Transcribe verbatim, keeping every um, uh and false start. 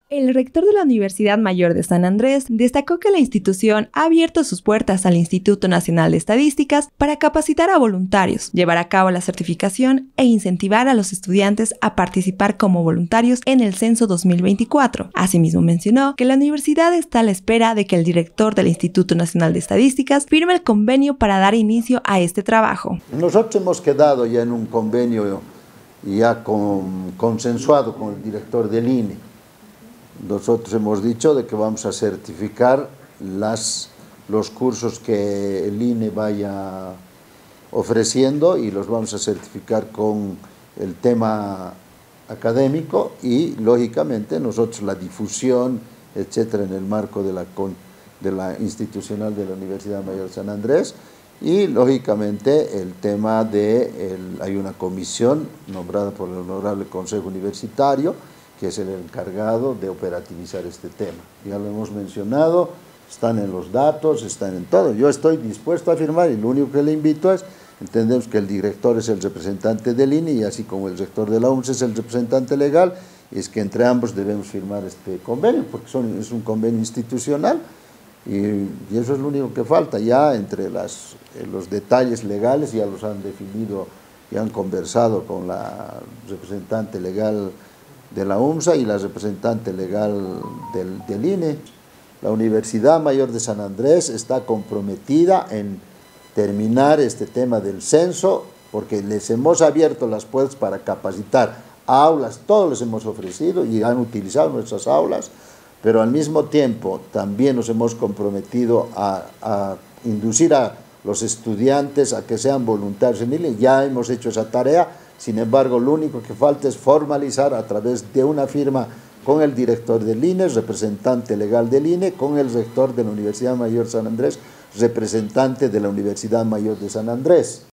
El rector de la Universidad Mayor de San Andrés destacó que la institución ha abierto sus puertas al Instituto Nacional de Estadísticas para capacitar a voluntarios, llevar a cabo la certificación e incentivar a los estudiantes a participar como voluntarios en el Censo dos mil veinticuatro. Asimismo mencionó que la universidad está a la espera de que el director del Instituto Nacional de Estadísticas firme el convenio para dar inicio a este trabajo. Nosotros hemos quedado ya en un convenio ya con, consensuado con el director del I N E. Nosotros hemos dicho de que vamos a certificar las, los cursos que el I N E vaya ofreciendo y los vamos a certificar con el tema académico y, lógicamente, nosotros la difusión, etcétera, en el marco de la, de la institucional de la Universidad Mayor de San Andrés y, lógicamente, el tema de, el, hay una comisión nombrada por el Honorable Consejo Universitario, que es el encargado de operativizar este tema. Ya lo hemos mencionado, están en los datos, están en todo. Yo estoy dispuesto a firmar y lo único que le invito es, entendemos que el director es el representante del I N E y así como el rector de la U M S es el representante legal, es que entre ambos debemos firmar este convenio, porque son, es un convenio institucional y, y eso es lo único que falta. Ya entre las, los detalles legales ya los han definido, ya han conversado con la representante legal de la U M S A y la representante legal del, del I N E. La Universidad Mayor de San Andrés está comprometida en terminar este tema del censo porque les hemos abierto las puertas para capacitar aulas, todos les hemos ofrecido y han utilizado nuestras aulas, pero al mismo tiempo también nos hemos comprometido a, a inducir a los estudiantes a que sean voluntarios en I N E. Ya hemos hecho esa tarea. Sin embargo, lo único que falta es formalizar a través de una firma con el director del I N E, representante legal del I N E, con el rector de la Universidad Mayor de San Andrés, representante de la Universidad Mayor de San Andrés.